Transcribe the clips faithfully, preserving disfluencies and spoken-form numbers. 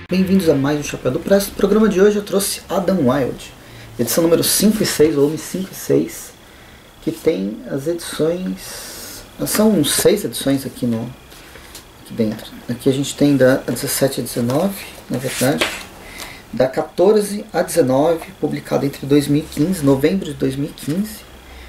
Bem-vindos a mais um Chapéu do Presto. No programa de hoje eu trouxe Adam Wilde, edição número cinco e seis, volume cinco e seis, que tem as edições... São seis edições aqui, no, aqui dentro. Aqui a gente tem da dezessete a dezenove, na verdade, da quatorze a dezenove, publicado entre dois mil e quinze, novembro de dois mil e quinze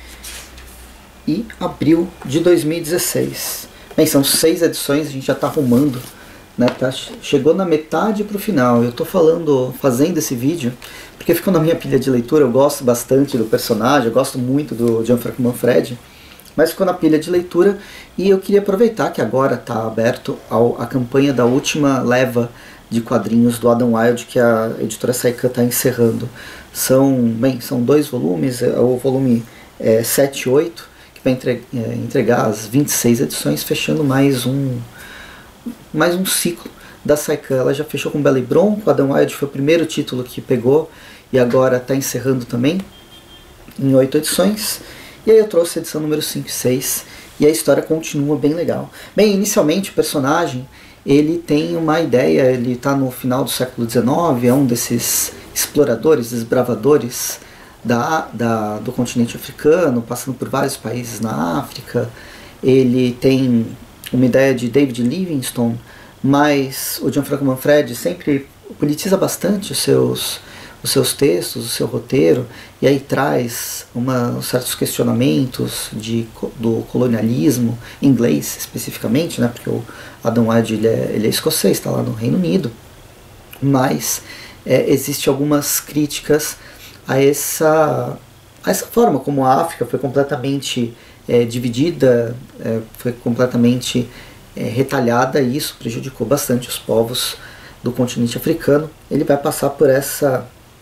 e abril de dois mil e dezesseis. Bem, são seis edições, a gente já está arrumando. Né, tá, chegou na metade para o final. Eu estou falando, fazendo esse vídeo porque ficou na minha pilha de leitura. Eu gosto bastante do personagem, eu gosto muito do Gianfranco Manfredi, mas ficou na pilha de leitura e eu queria aproveitar que agora está aberto ao, a campanha da última leva de quadrinhos do Adam Wilde, que a editora Saikan está encerrando. São, bem, são dois volumes, o volume é, sete e oito, que vai entre, é, entregar as vinte e seis edições, fechando mais um mais um ciclo da Saikan. Ela já fechou com Bela e Bronco, Adam Wilde foi o primeiro título que pegou e agora está encerrando também em oito edições. E aí eu trouxe a edição número cinco e seis e a história continua bem legal. Bem, inicialmente o personagem ele tem uma ideia, ele está no final do século dezenove, é um desses exploradores, desbravadores da, da, do continente africano, passando por vários países na África. Ele tem uma ideia de David Livingstone, mas o Gianfranco Manfredi sempre politiza bastante os seus, os seus textos, o seu roteiro, e aí traz uma, certos questionamentos de, do colonialismo inglês especificamente, né, porque o Adam Wilde ele é, ele é escocês, está lá no Reino Unido, mas é, existe algumas críticas a essa, a essa forma como a África foi completamente É, dividida, é, foi completamente é, retalhada, e isso prejudicou bastante os povos do continente africano. Ele vai passar por, essa,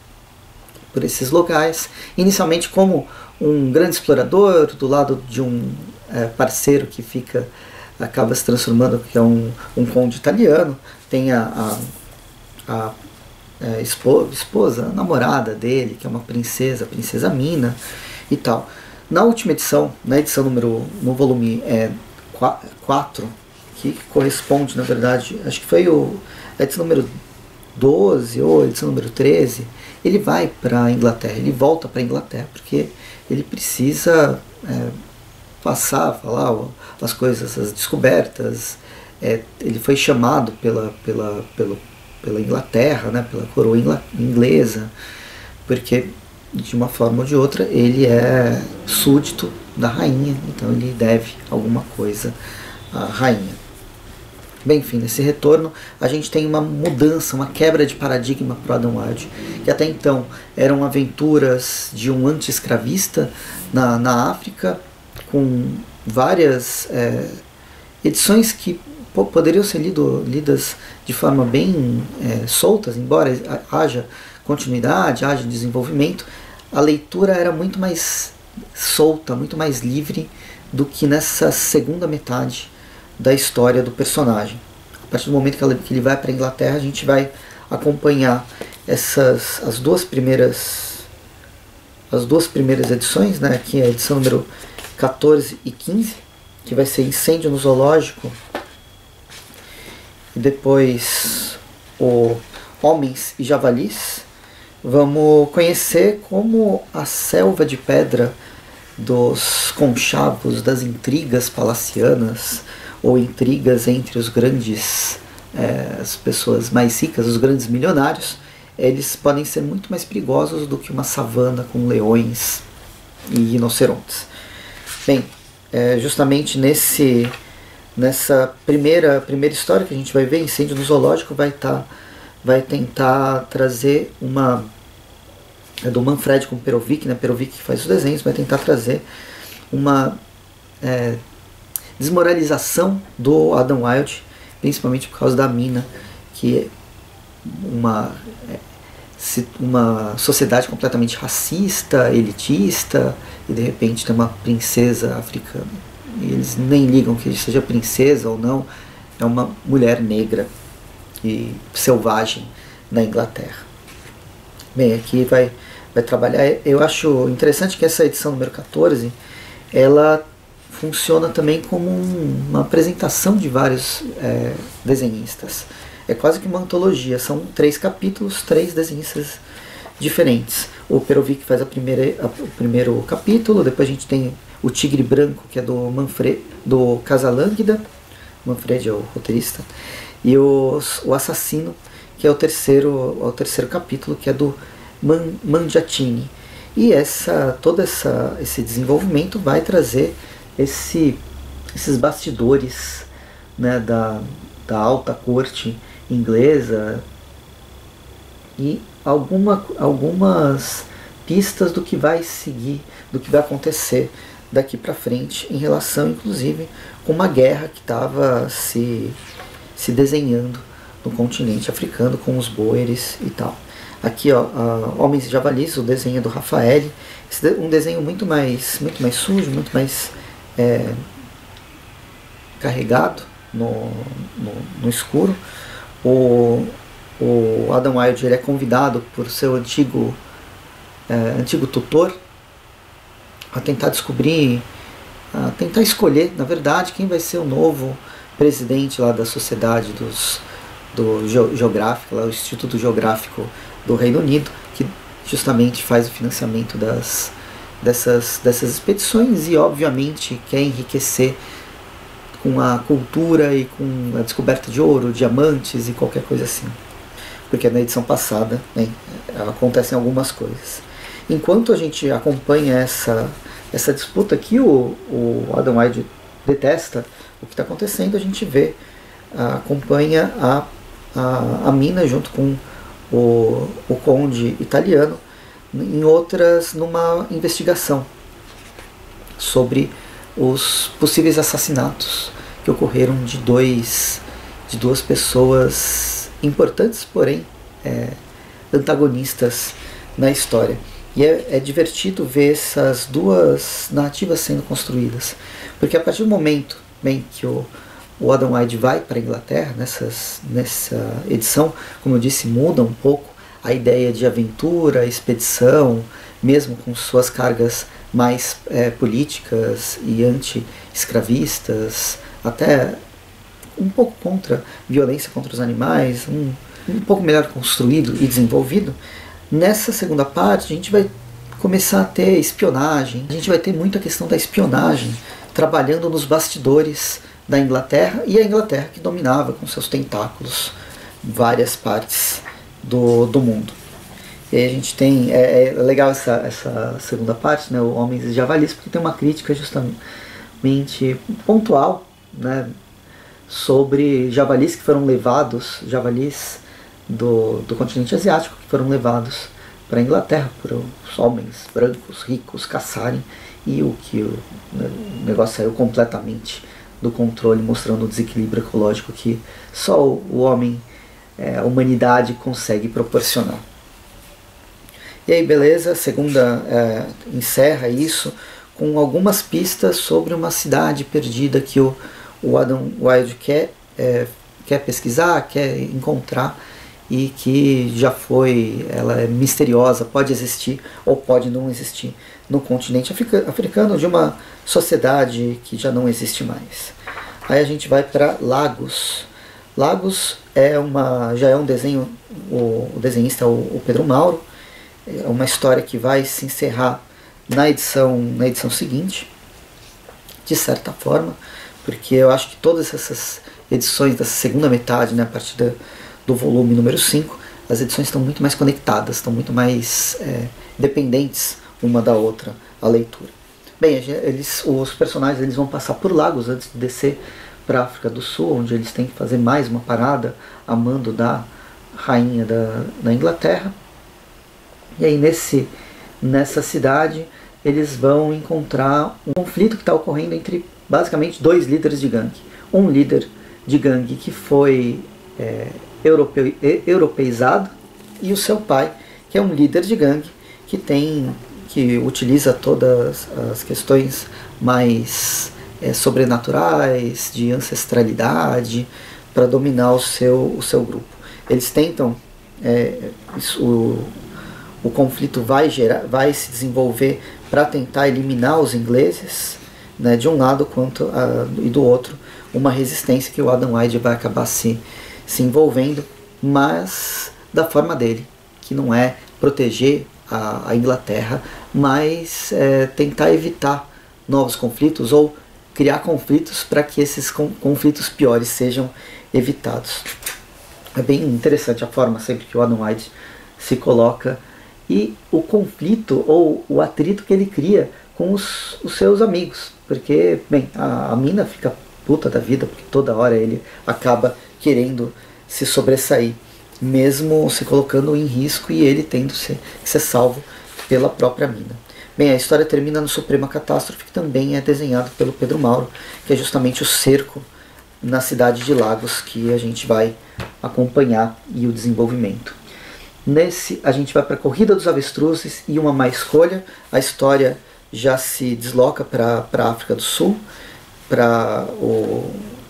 por esses locais, inicialmente como um grande explorador, do lado de um é, parceiro que fica, acaba se transformando, que é um, um conde italiano. Tem a, a, a, a esposa, esposa, a namorada dele, que é uma princesa, a princesa Mina e tal. Na última edição, na edição número, no volume é, quatro, que corresponde, na verdade, acho que foi o, a edição número doze ou a edição número treze, ele vai para a Inglaterra, ele volta para a Inglaterra, porque ele precisa é, passar, falar as coisas, as descobertas. É, ele foi chamado pela, pela, pela, pela Inglaterra, né, pela coroa inglesa, porque de uma forma ou de outra ele é súdito da rainha, então ele deve alguma coisa à rainha. Bem, enfim, nesse retorno a gente tem uma mudança, uma quebra de paradigma para o Adam Wilde, que até então eram aventuras de um anti-escravista na, na África, com várias é, edições que poderiam ser lido, lidas de forma bem é, soltas, embora haja continuidade, haja desenvolvimento. A leitura era muito mais solta, muito mais livre do que nessa segunda metade da história do personagem. A partir do momento que ele vai para a Inglaterra, a gente vai acompanhar essas as duas primeiras as duas primeiras edições, né? Aqui é a edição número quatorze e quinze, que vai ser Incêndio no Zoológico, e depois o Homens e Javalis. Vamos conhecer como a selva de pedra dos conchavos, das intrigas palacianas, ou intrigas entre os grandes, é, as pessoas mais ricas, os grandes milionários, eles podem ser muito mais perigosos do que uma savana com leões e rinocerontes. Bem, é justamente nesse, nessa primeira, primeira história que a gente vai ver, Incêndio no Zoológico, vai estar... vai tentar trazer uma, é do Manfredi com Perovic, né, Perovic que faz os desenhos, vai tentar trazer uma é, desmoralização do Adam Wilde, principalmente por causa da Mina, que é uma, é, uma sociedade completamente racista, elitista, e de repente tem uma princesa africana. E eles nem ligam que seja princesa ou não, é uma mulher negra e selvagem na Inglaterra. Bem, aqui vai, vai trabalhar. Eu acho interessante que essa edição número quatorze, ela funciona também como um, uma apresentação de vários é, desenhistas. é quase que uma antologia, são três capítulos, três desenhistas diferentes. O Perovic faz a primeira, a, o primeiro capítulo, depois a gente tem o Tigre Branco, que é do Manfred, do Casalânguida, Manfred é o roteirista, e os, o Assassino, que é o terceiro, o terceiro capítulo, que é do Man, Mangiatini. E essa, todo essa, esse desenvolvimento vai trazer esse, esses bastidores, né, da, da alta corte inglesa e alguma, algumas pistas do que vai seguir, do que vai acontecer daqui para frente, em relação inclusive com uma guerra que estava se, se desenhando no continente africano com os boeres e tal. Aqui, ó, uh, Homens e Javalis, o desenho do Raffaelli, um desenho muito mais, muito mais sujo, muito mais é, carregado no, no, no escuro. O, o Adam Wilde, ele é convidado por seu antigo, é, antigo tutor a tentar descobrir, a tentar escolher, na verdade, quem vai ser o novo presidente lá da sociedade dos, do Geográfico, lá, o Instituto Geográfico do Reino Unido, que justamente faz o financiamento das, dessas, dessas expedições e obviamente quer enriquecer com a cultura e com a descoberta de ouro, diamantes e qualquer coisa assim. Porque na edição passada, né, acontecem algumas coisas. Enquanto a gente acompanha essa, essa disputa que o, o Adam Wilde detesta o que está acontecendo, a gente vê, acompanha a, a, a mina junto com o, o conde italiano em outras, numa investigação sobre os possíveis assassinatos que ocorreram de dois de duas pessoas importantes, porém é, antagonistas na história. E é, é divertido ver essas duas narrativas sendo construídas, porque a partir do momento bem, que o, o Adam Wilde vai para a Inglaterra, nessas, nessa edição, como eu disse, muda um pouco a ideia de aventura, expedição, mesmo com suas cargas mais é, políticas e anti-escravistas, até um pouco contra violência contra os animais, um, um pouco melhor construído e desenvolvido. Nessa segunda parte a gente vai começar a ter espionagem, a gente vai ter muita questão da espionagem trabalhando nos bastidores da Inglaterra, e a Inglaterra que dominava com seus tentáculos várias partes do, do mundo. E aí a gente tem, é, é legal essa, essa segunda parte, né, o Homens e Javalis, porque tem uma crítica justamente pontual, né, sobre javalis que foram levados, javalis do, do continente asiático, que foram levados para a Inglaterra por os homens brancos, ricos, caçarem, e o que o, né, o negócio saiu completamente do controle, mostrando o desequilíbrio ecológico que só o, o homem, é, a humanidade consegue proporcionar. E aí, beleza, a segunda é, encerra isso com algumas pistas sobre uma cidade perdida que o, o Adam Wilde quer, é, quer pesquisar, quer encontrar, e que já foi, ela é misteriosa, pode existir ou pode não existir no continente africano, de uma sociedade que já não existe mais. Aí a gente vai para Lagos. Lagos é uma, já é um desenho, o, o desenhista é o, o Pedro Mauro, é uma história que vai se encerrar na edição, na edição seguinte, de certa forma, porque eu acho que todas essas edições dessa segunda metade, né, a partir da, do volume número cinco, as edições estão muito mais conectadas, estão muito mais é, dependentes uma da outra, a leitura. Bem, eles, os personagens eles vão passar por Lagos antes de descer para a África do Sul, onde eles têm que fazer mais uma parada a mando da rainha da, da Inglaterra. E aí nesse, nessa cidade eles vão encontrar um conflito que está ocorrendo entre basicamente dois líderes de gangue. Um líder de gangue que foi é, europeu, europeizado, e o seu pai, que é um líder de gangue que tem, que utiliza todas as questões mais é, sobrenaturais, de ancestralidade, para dominar o seu, o seu grupo. Eles tentam, é, isso, o, o conflito vai, gerar, vai se desenvolver para tentar eliminar os ingleses, né, de um lado quanto a, e do outro, uma resistência que o Adam Wilde vai acabar se, se envolvendo, mas da forma dele, que não é proteger a, a Inglaterra, mas é, tentar evitar novos conflitos ou criar conflitos para que esses conflitos piores sejam evitados. É bem interessante a forma sempre que o Adam White se coloca e o conflito ou o atrito que ele cria com os, os seus amigos, porque bem, a, a mina fica puta da vida porque toda hora ele acaba querendo se sobressair, mesmo se colocando em risco e ele tendo que ser salvo pela própria mina. Bem, a história termina no Suprema Catástrofe, que também é desenhado pelo Pedro Mauro, que é justamente o cerco na cidade de Lagos que a gente vai acompanhar e o desenvolvimento. Nesse, a gente vai para a Corrida dos Avestruzes e Uma Má Escolha. A história já se desloca para a África do Sul. Pra o,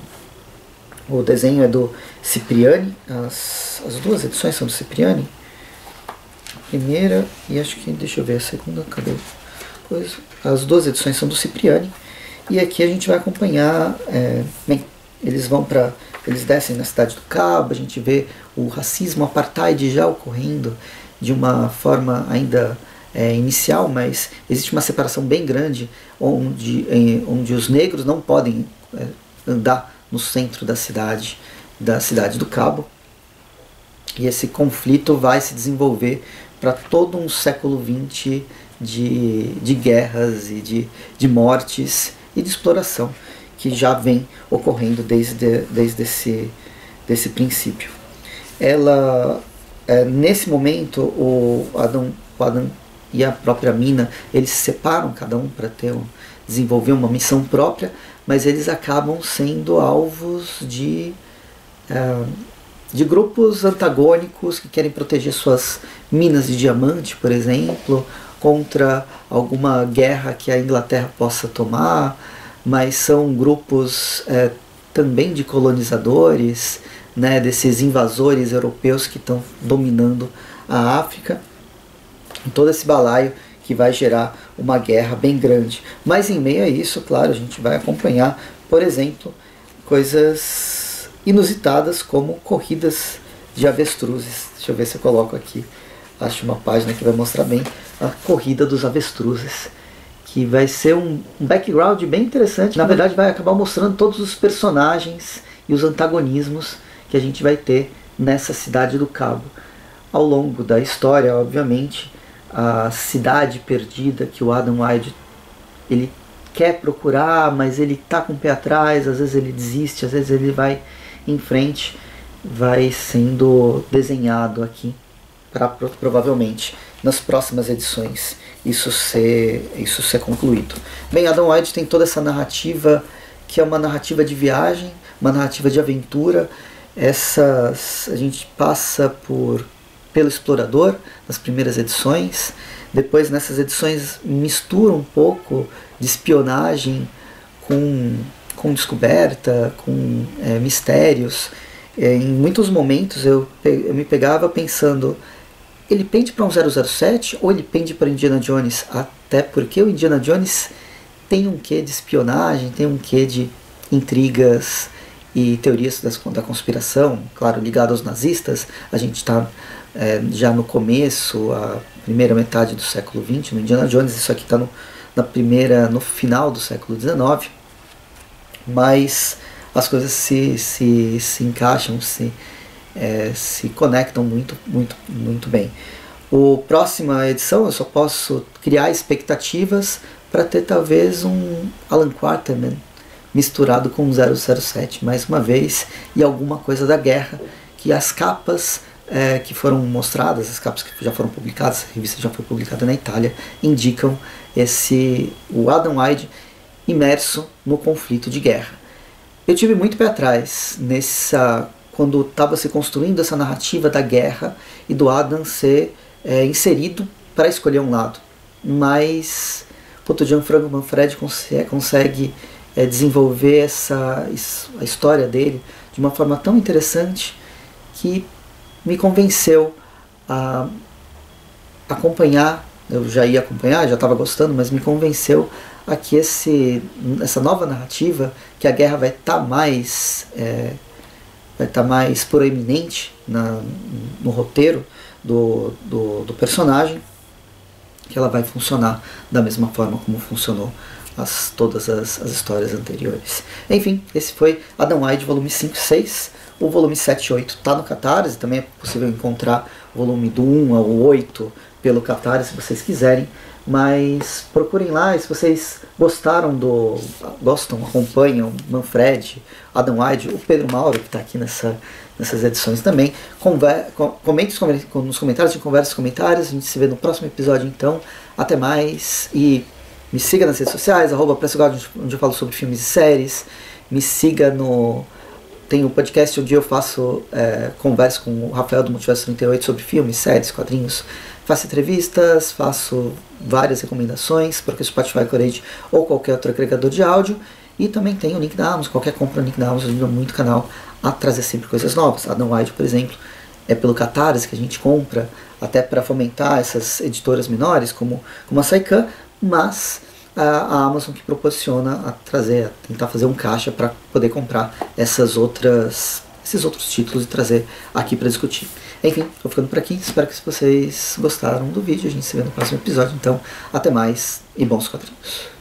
o desenho é do Cipriani, as, as duas edições são do Cipriani. Primeira e acho que, deixa eu ver, a segunda, cadê coisa? As duas edições são do Cipriani. E aqui a gente vai acompanhar, é, bem, eles vão para, eles descem na cidade do Cabo, a gente vê o racismo, o apartheid já ocorrendo de uma forma ainda é, inicial, mas existe uma separação bem grande onde, em, onde os negros não podem é, andar no centro da cidade, da cidade do Cabo. E esse conflito vai se desenvolver para todo um século vinte de, de guerras e de, de mortes e de exploração que já vem ocorrendo desde, desde esse desse princípio. Ela, é, nesse momento, o Adam, o Adam e a própria mina, eles se separam cada um para ter um, desenvolver uma missão própria, mas eles acabam sendo alvos de é, de grupos antagônicos que querem proteger suas minas de diamante, por exemplo, contra alguma guerra que a Inglaterra possa tomar, mas são grupos é, também de colonizadores, né, desses invasores europeus que estão dominando a África, todo esse balaio que vai gerar uma guerra bem grande. Mas em meio a isso, claro, a gente vai acompanhar, por exemplo, coisas inusitadas como corridas de avestruzes. Deixa eu ver se eu coloco aqui, acho uma página que vai mostrar bem a corrida dos avestruzes, que vai ser um, um background bem interessante. Na verdade vai acabar mostrando todos os personagens e os antagonismos que a gente vai ter nessa cidade do Cabo. Ao longo da história, obviamente, a cidade perdida que o Adam White ele quer procurar, mas ele está com o pé atrás, às vezes ele desiste, às vezes ele vai em frente, vai sendo desenhado aqui para provavelmente nas próximas edições isso ser, isso ser concluído. Bem, Adam White tem toda essa narrativa que é uma narrativa de viagem, uma narrativa de aventura. Essas, a gente passa por pelo explorador nas primeiras edições, depois nessas edições mistura um pouco de espionagem com com descoberta, com é, mistérios. É, em muitos momentos eu, eu me pegava pensando, ele pende para um zero zero sete ou ele pende para Indiana Jones? Até porque o Indiana Jones tem um quê de espionagem, tem um quê de intrigas e teorias das, da conspiração, claro, ligado aos nazistas. A gente está é, já no começo, a primeira metade do século vinte, no Indiana Jones. Isso aqui está no, na primeira, no final do século dezenove. Mas as coisas se, se, se encaixam, se, é, se conectam muito, muito, muito bem. A próxima edição eu só posso criar expectativas para ter talvez um Alan Quatermain misturado com um zero zero sete, mais uma vez, e alguma coisa da guerra, que as capas é, que foram mostradas, as capas que já foram publicadas, a revista já foi publicada na Itália, indicam esse, o Adam White imerso no conflito de guerra. Eu tive muito pé atrás nessa, quando estava se construindo essa narrativa da guerra e do Adam ser é, inserido para escolher um lado. Mas o Gianfranco Manfredi consegue, consegue é, desenvolver essa, a história dele de uma forma tão interessante que me convenceu a acompanhar. Eu já ia acompanhar, já estava gostando, mas me convenceu a que esse, essa nova narrativa, que a guerra vai estar tá mais é, vai estar mais proeminente na, no roteiro do, do, do personagem, que ela vai funcionar da mesma forma como funcionou as, todas as, as histórias anteriores. Enfim, esse foi Adam Wide, volume cinco e seis. O volume sete e oito está no Catarse, também é possível encontrar o volume do um ao oito pelo Catarse, se vocês quiserem. Mas procurem lá, e se vocês gostaram do... gostam, acompanham Manfred, Adam Wide, o Pedro Mauro, que está aqui nessa, nessas edições também, conver, comente nos comentários, de conversa nos comentários. A gente se vê no próximo episódio, então. Até mais, e me siga nas redes sociais, arroba PressoGod, onde eu falo sobre filmes e séries. Me siga no... Tem um podcast onde eu faço, é, converso com o Rafael do Multiverso trinta e oito sobre filmes, séries, quadrinhos. Faço entrevistas, faço várias recomendações, porque o Spotify, Corage ou qualquer outro agregador de áudio. E também tem o link da Amazon, qualquer compra no link da Amazon ajuda muito o canal a trazer sempre coisas novas. Adam Wide, por exemplo, é pelo Catarse que a gente compra, até para fomentar essas editoras menores, como, como a Saikan, mas a Amazon que proporciona a trazer, a tentar fazer um caixa para poder comprar essas outras, esses outros títulos e trazer aqui para discutir. Enfim, estou ficando por aqui, espero que vocês gostaram do vídeo, a gente se vê no próximo episódio, então até mais e bons quadrinhos.